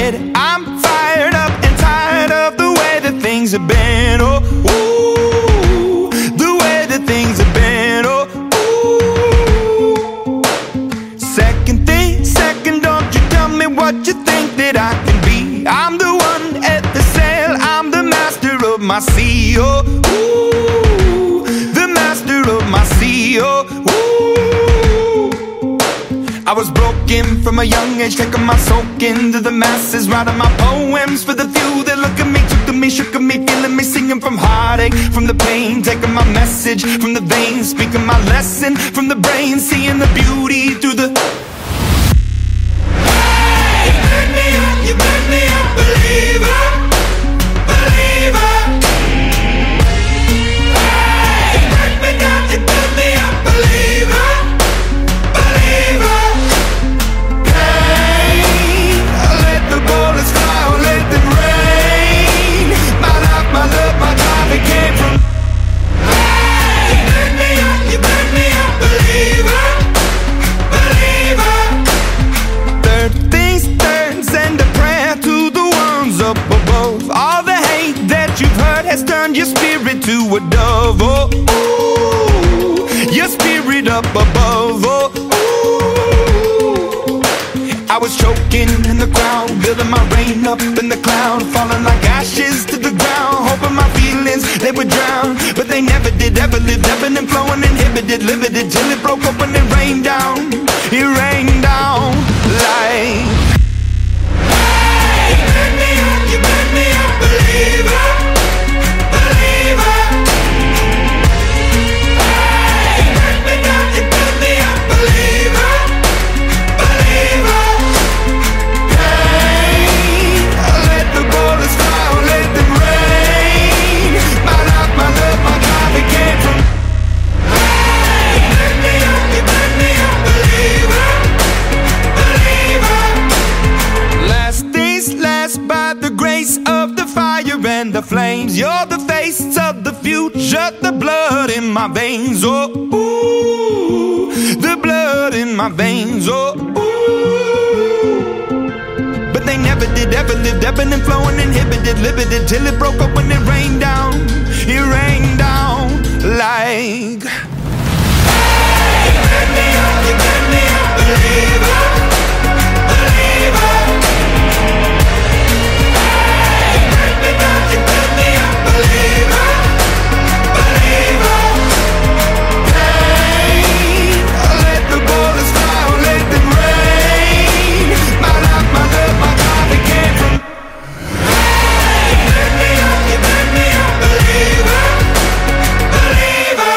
head. I'm fired up and tired of the way that things have been. Oh, ooh, the way that things have been. Oh, ooh. Second, don't you tell me what you think that I can be. I'm the one at the sail, I'm the master of my sea. Oh, ooh, the master of my sea. Oh, ooh. I was broken from a young age, taking my soak into the masses, writing my poems for the few that look at me, took to me, shook at me, feeling me, singing from heartache, from the pain, taking my message from the veins, speaking my lesson from the brain, seeing the beauty through the... You burn me up, believer, believer. Hey, you burn me down, you burn me up, believer, believer. Hey, let the bullets fly, or let them rain. My life, my love, my drive, it came from. Hey, you burn me up, believer, believer. Third things turns and a prayer to the ones up above. All the hate that you've heard has turned your spirit to a dove. Oh, ooh, your spirit up above. Oh, ooh. I was choking in the crowd, building my rain up in the cloud, falling like ashes to the ground, hoping my feelings, they would drown. But they never did, ever lived, ebbing and flowing, inhibited, limited, till it broke open and rained down. It rained down like... Hey, you burn me up, believer, believer. Hey, you burn me down, you burn me up, believer, believer. Hey, let the bullets fly, or let them rain. My life, my love, my drive, it came from. Hey, you burn me up, believer, believer. Last days last by the grace of the fire and the flames. You're the face of the future, the blood in my veins. Oh, ooh, the blood in my veins. Oh, ooh. But they never did, ever lived, ebbing and flowing, inhibited, limited, till it broke up when it rained down. It rained down like... Hey, you burn me up, believer, believer. Hey, you burn me down, you burn me up, believer, believer. Hey, let the bullets fly, or let them rain. My life, my love, my drive, it came from. Hey, you burn me up, believer, believer.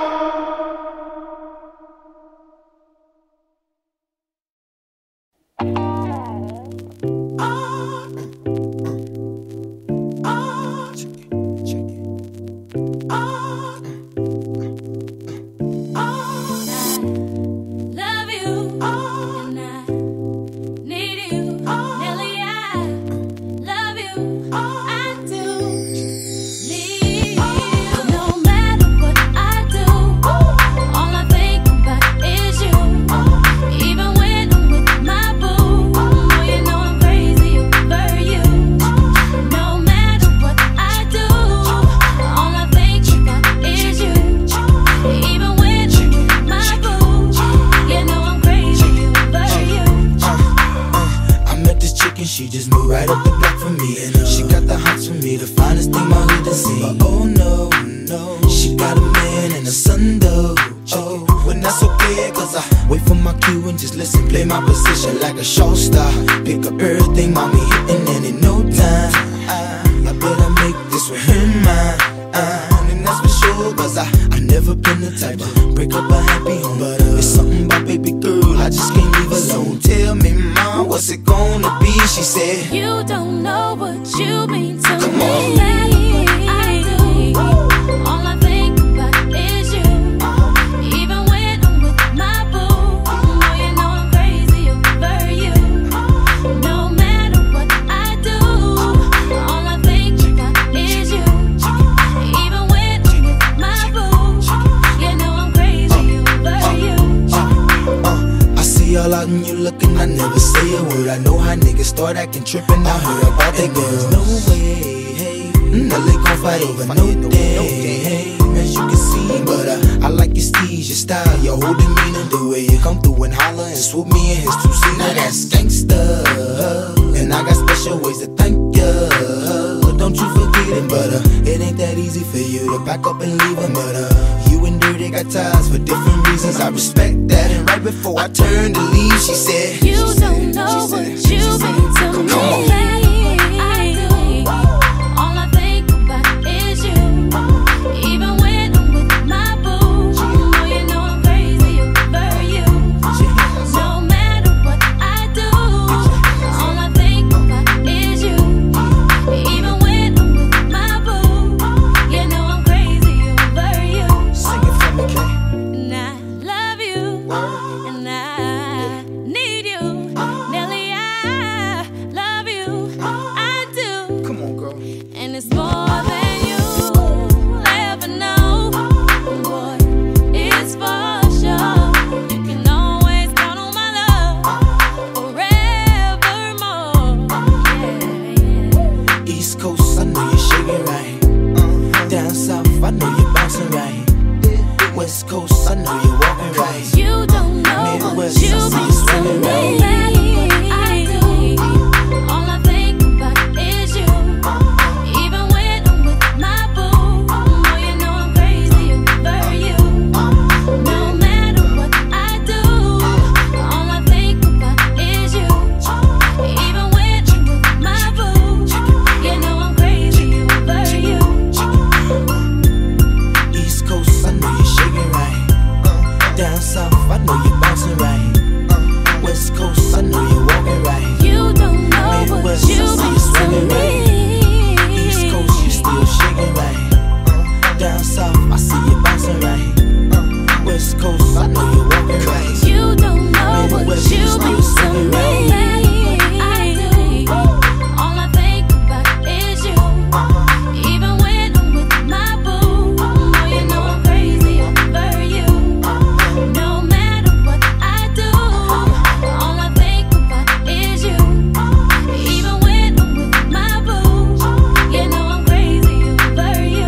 Love you, and I need you, Nelly. I love you, I do need you. No matter what I do, all I think about is you. Even when I'm with my boo, you know I'm crazy over you. No matter what I do, all I think about is you. Even when I'm with my boo, you know I'm crazy over you. I met this chick and she just moved right up the block for me. She got the hots for me, the finest thing my hood has seen. But oh no, no, she got a man and a son though. Oh, when that's okay, cause I wait for my cue and just listen, play my position like a show star. Pick up everything, mommy hitting, and in no time I better make this with her mine. And that's for sure, cause I never been the type to break up a happy home. But it's something about baby girl, I just can't leave alone. Tell me, mom, what's it gonna be? She said, You don't know what you mean to Come me. on. No matter what I do, all I think about is you. Even when I'm with my boo, you know I'm crazy over you. No matter what I do, all I think about is you. Even when I'm with my boo, you know I'm crazy over you. I see all out and you looking and I never say a word. I know how niggas start acting trippin'. I heard about that girl. There's no way, hey, that they gon' fight over no day, as you can see. But I like your steez, your style, your whole demeanor, the way you come through and holler and swoop me in his two-seater. Now that's gangsta, and I got special ways to thank ya. Don't you forget it, but it ain't that easy for you to back up and leave him. But you and Dirty got ties for different reasons. I respect that. And right before I turned to leave, she said, You don't know what you've been to me. Come on. All I think about is you. Even when I'm with my boo, you know I'm crazy over you. No matter what I do, all I think about is you. Even when I'm with my boo, you know I'm crazy over you. Sing it for me, Kay. And I love you, and I need you. Nelly, I love you, I do. Come on, girl. And it's more than you'll ever know. Boy, it's for sure. You can always count on my love forevermore. Yeah. East Coast, I know you're shaking right. Down South, I know you're bouncing right. West Coast, I know you're walking right. You don't know what Midwest, you've I see been you swinging to right. me. I do. All I think about is you. Even when I'm with my boo, you know I'm crazy over you. No matter what I do, all I think about is you. Even when I'm with my boo, you know I'm crazy over you. East Coast, I know you're shaking right. Down South, I know you're bouncing right. West Coast, I know you're walking right. You don't know what Midwest, I you've see you been swinging to right. me. East Coast, you still shaking right. Down South, I see you bouncing right. West Coast, I know you're walking right. You don't know what Midwest, you you've still been to swinging me. right. I do. All I think about is you. Even when I'm with my boo, you know I'm crazy over you. No matter what I do, all I think about is you. Even when I'm with my boo, you know I'm crazy over you.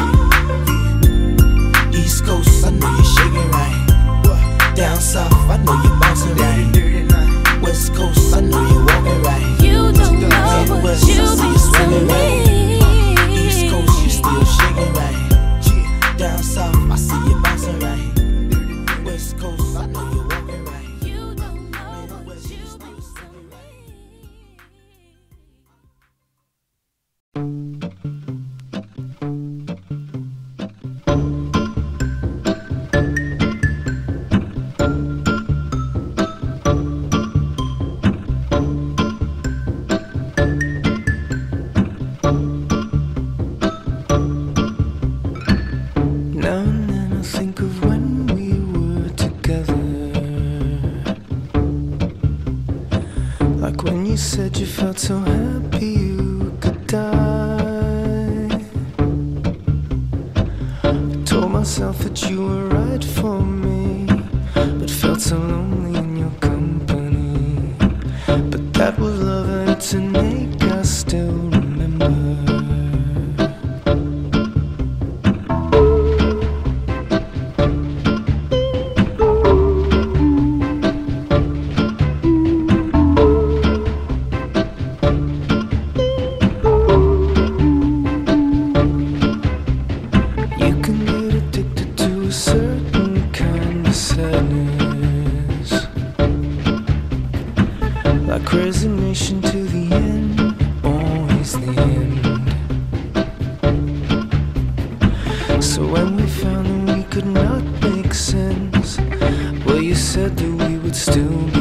East Coast, I know you're shaking right. Down South, I know you're bouncing right. West Coast, I know you're walking right. You don't know what Midwest, I you've see been you swinging to right. me. East Coast, you still shaking right. Down South, I see you bouncing right. West Coast, I know you're walking right. You don't know what Midwest, you you've still been swinging to right. me. Now and then I think of when we were together, like when you said you felt so happy you could die. I told myself that you were right for me, but felt so lonely in your company. But that was love and it's an ache I still remember. You can get addicted to a certain kind of sadness, like resignation to the end, always the end. So when we found that we could not make sense, well, you said that we would still be